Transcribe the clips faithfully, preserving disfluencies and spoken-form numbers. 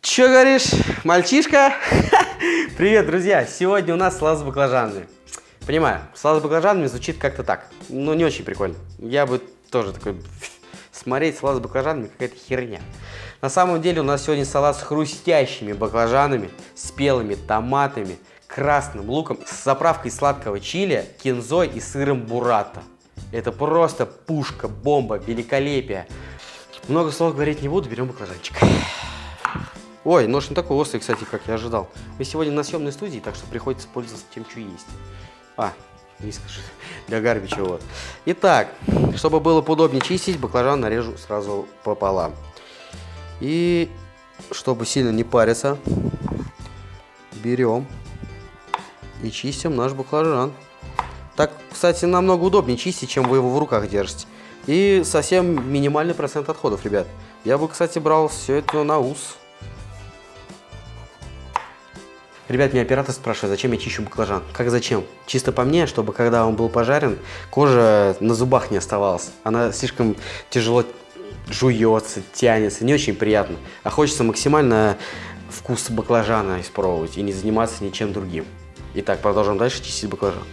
Чё говоришь, мальчишка? Привет, друзья! Сегодня у нас салат с баклажанами. Понимаю, салат с баклажанами звучит как-то так. Ну, не очень прикольно. Я бы тоже такой... Смотреть салат с баклажанами какая-то херня. На самом деле у нас сегодня салат с хрустящими баклажанами, спелыми томатами, красным луком, с заправкой сладкого чили, кинзой и сыром буррата. Это просто пушка, бомба, великолепие. Много слов говорить не буду, берем баклажанчик. Ой, нож не такой острый, кстати, как я ожидал. Мы сегодня на съемной студии, так что приходится пользоваться тем, что есть. А, не скажи, для гарбича вот. Итак, чтобы было поудобнее чистить, баклажан нарежу сразу пополам. И чтобы сильно не париться, берем и чистим наш баклажан. Так, кстати, намного удобнее чистить, чем вы его в руках держите. И совсем минимальный процент отходов, ребят. Я бы, кстати, брал все это на ус. Ребят, меня оператор спрашивает, зачем я чищу баклажан. Как зачем? Чисто по мне, чтобы когда он был пожарен, кожа на зубах не оставалась. Она слишком тяжело жуется, тянется, не очень приятно. А хочется максимально вкус баклажана испробовать и не заниматься ничем другим. Итак, продолжим дальше чистить баклажан.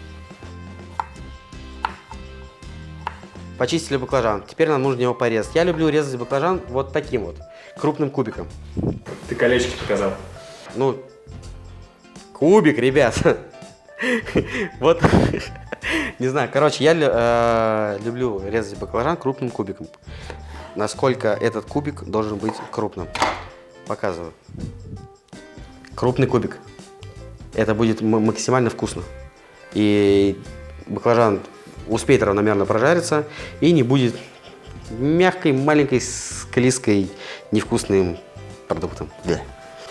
Почистили баклажан. Теперь нам нужно его порезать. Я люблю резать баклажан вот таким вот, крупным кубиком. Ты колечки показал. Ну, кубик, ребят. Вот, не знаю, короче, я э, люблю резать баклажан крупным кубиком. Насколько этот кубик должен быть крупным. Показываю. Крупный кубик. Это будет максимально вкусно. И баклажан успеет равномерно прожариться и не будет мягкой, маленькой, склизкой, невкусным продуктом. Да.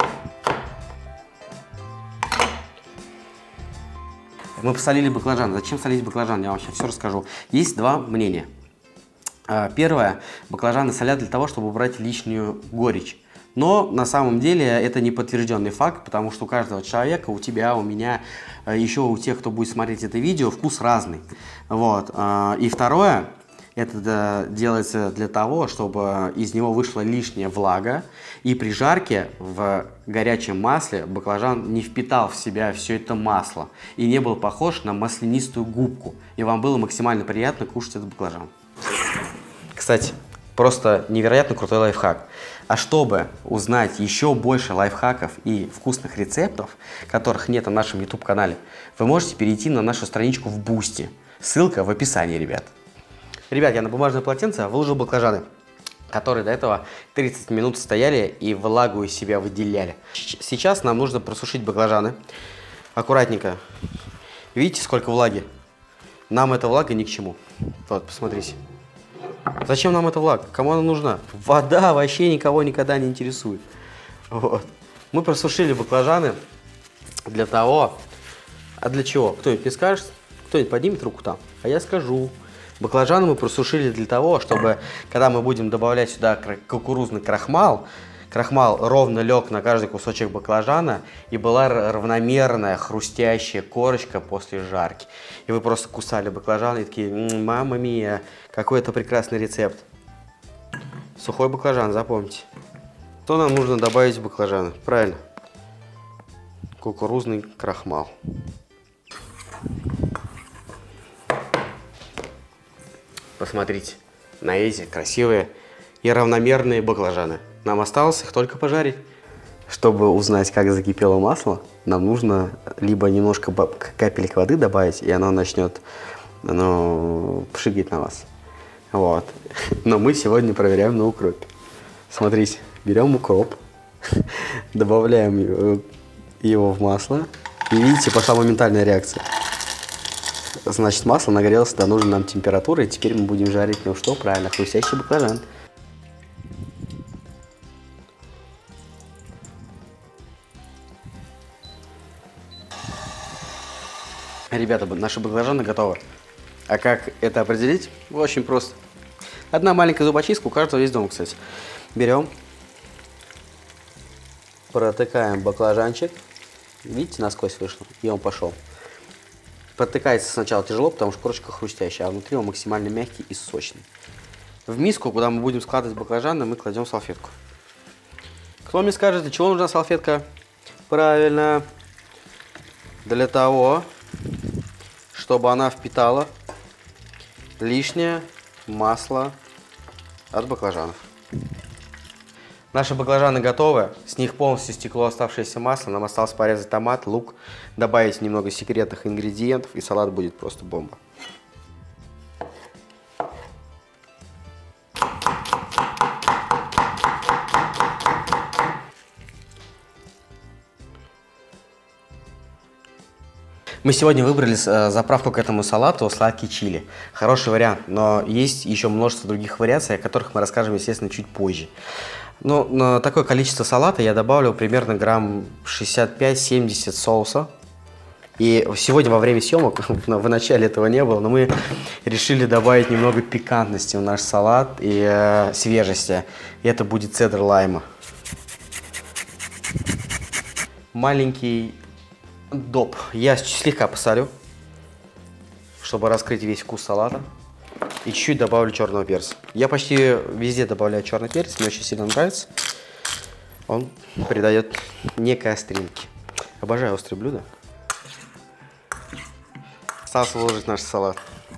Мы посолили баклажан. Зачем солить баклажан? Я вам сейчас все расскажу. Есть два мнения. Первое. Баклажаны солят для того, чтобы убрать лишнюю горечь. Но на самом деле это не подтвержденный факт, потому что у каждого человека, у тебя, у меня, еще у тех, кто будет смотреть это видео, вкус разный. Вот. И второе. Это делается для того, чтобы из него вышла лишняя влага, и при жарке в горячем масле баклажан не впитал в себя все это масло и не был похож на маслянистую губку, и вам было максимально приятно кушать этот баклажан. Кстати, просто невероятно крутой лайфхак. А чтобы узнать еще больше лайфхаков и вкусных рецептов, которых нет на нашем YouTube-канале, вы можете перейти на нашу страничку в Бусти. Ссылка в описании, ребят. Ребят, я на бумажное полотенце выложил баклажаны, которые до этого тридцать минут стояли и влагу из себя выделяли. Сейчас нам нужно просушить баклажаны. Аккуратненько. Видите, сколько влаги? Нам эта влага ни к чему. Вот, посмотрите. Зачем нам эта влага? Кому она нужна? Вода вообще никого никогда не интересует. Вот. Мы просушили баклажаны для того... А для чего? Кто-нибудь мне скажет? Кто-нибудь поднимет руку там? А я скажу. Баклажаны мы просушили для того, чтобы, когда мы будем добавлять сюда кукурузный крахмал, крахмал ровно лег на каждый кусочек баклажана и была равномерная хрустящая корочка после жарки. И вы просто кусали баклажан и такие, мама мия, какой это прекрасный рецепт. Сухой баклажан, запомните. Что нам нужно добавить в баклажаны? Правильно. Кукурузный крахмал. Посмотрите, на эти красивые и равномерные баклажаны. Нам осталось их только пожарить. Чтобы узнать, как закипело масло, нам нужно либо немножко капелек воды добавить, и оно начнет оно пшикать на вас. Вот. Но мы сегодня проверяем на укропе. Смотрите, берем укроп, добавляем его в масло, и видите, пошла моментальная реакция. Значит, масло нагрелось до нужной нам температуры, и теперь мы будем жарить, ну что, правильно, хрустящий баклажан. Ребята, наши баклажаны готовы. А как это определить? Очень просто. Одна маленькая зубочистка, у каждого есть дома, кстати. Берем, протыкаем баклажанчик. Видите, насквозь вышло, и он пошел. Протыкается сначала тяжело, потому что корочка хрустящая, а внутри он максимально мягкий и сочный. В миску, куда мы будем складывать баклажаны, мы кладем салфетку. Кто мне скажет, для чего нужна салфетка? Правильно. Для того, чтобы она впитала лишнее масло от баклажанов. Наши баклажаны готовы, с них полностью стекло оставшееся масло. Нам осталось порезать томат, лук, добавить немного секретных ингредиентов, и салат будет просто бомба. Мы сегодня выбрали заправку к этому салату сладкий чили. Хороший вариант, но есть еще множество других вариаций, о которых мы расскажем, естественно, чуть позже. Но на такое количество салата я добавлю примерно грамм шестьдесят пять — семьдесят соуса. И сегодня во время съемок, в начале этого не было, но мы решили добавить немного пикантности в наш салат и э, свежести. И это будет цедр лайма. Маленький доп. Я слегка посолю, чтобы раскрыть весь вкус салата. И чуть-чуть добавлю черного перца. Я почти везде добавляю черный перец, мне очень сильно нравится. Он придает некой остринки. Обожаю острые блюда. Осталось выложить наш салат.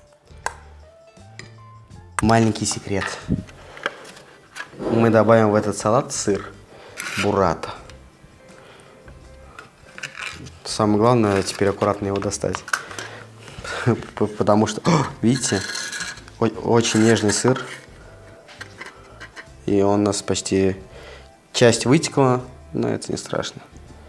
Маленький секрет. Мы добавим в этот салат сыр буррата. Самое главное теперь аккуратно его достать. Потому что, видите, очень нежный сыр. И он у нас почти часть вытекла, но это не страшно.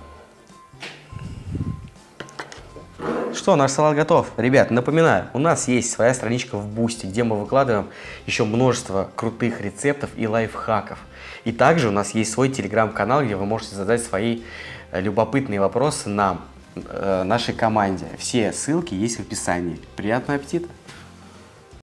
Что, наш салат готов. Ребят, напоминаю, у нас есть своя страничка в Бусти, где мы выкладываем еще множество крутых рецептов и лайфхаков. И также у нас есть свой телеграм-канал, где вы можете задать свои любопытные вопросы нам, нашей команде. Все ссылки есть в описании. Приятного аппетита!